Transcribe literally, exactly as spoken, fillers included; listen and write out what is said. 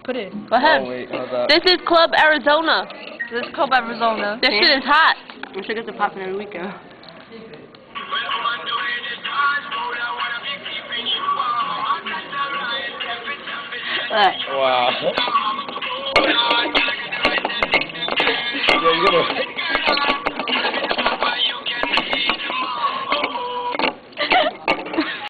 put it. Go ahead. Oh, wait, hold up. This is Club Arizona. This is Club Arizona. This shit is hot. I'm sure it's popping every weekend. Wow. Yeah, you're gonna...